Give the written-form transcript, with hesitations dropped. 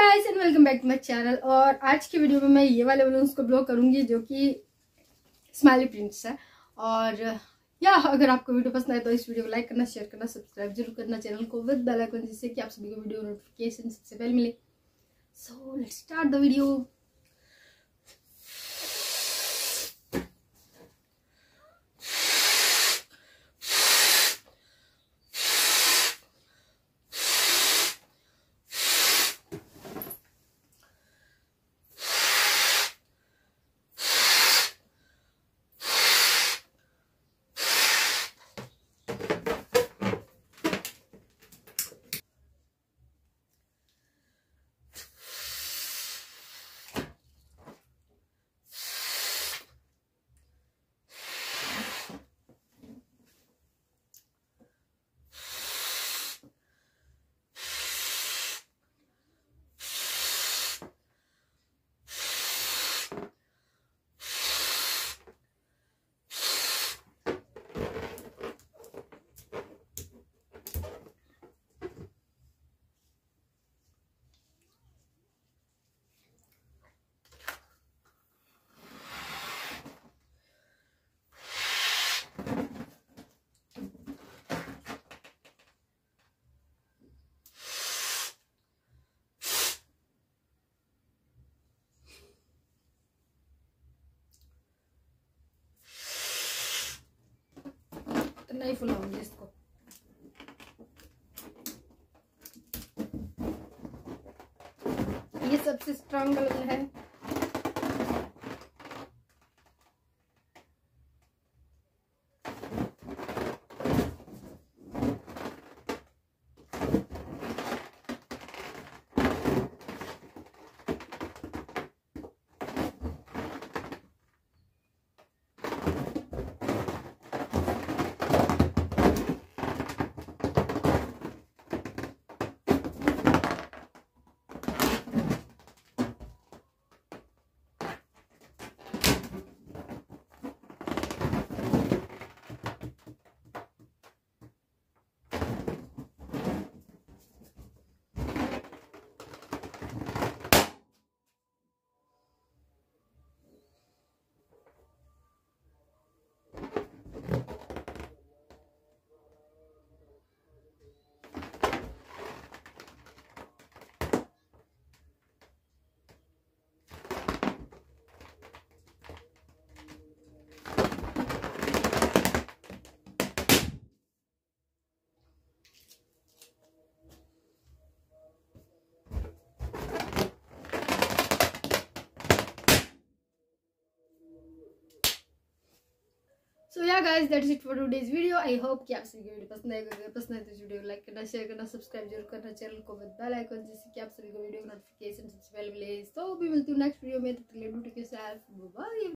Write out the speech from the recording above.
Guys and welcome back to my channel. और आज की वीडियो में मैं ये वाले बलून्स को ब्लो करूंगी जो कि स्माइली प्रिंट्स है। और या अगर आपको वीडियो पसंद आए तो इस वीडियो को लाइक करना, शेयर करना, सब्सक्राइब जरूर करना चैनल को विद बेल आइकन, जिससे कि आप सभी को वीडियो नोटिफिकेशन सबसे पहले मिले। So let's start the video. नहीं फुलाऊंगी इसको। ये सबसे स्ट्रॉन्ग बलून है। So yeah guys that's it for today's video. I hope कि आप सभी को वीडियो पसंद आएगा। अगर पसंद आए तो इस वीडियो को लाइक करना, शेयर करना, सब्सक्राइब जरूर करना चैनल को विद बेल आइकन, जिससे कि आप सभी को वीडियो नोटिफिकेशन सबसे पहले मिले। तो भी मिलती हूँ नेक्स्ट वीडियो में। तब तक के लिए do take care, bye bye.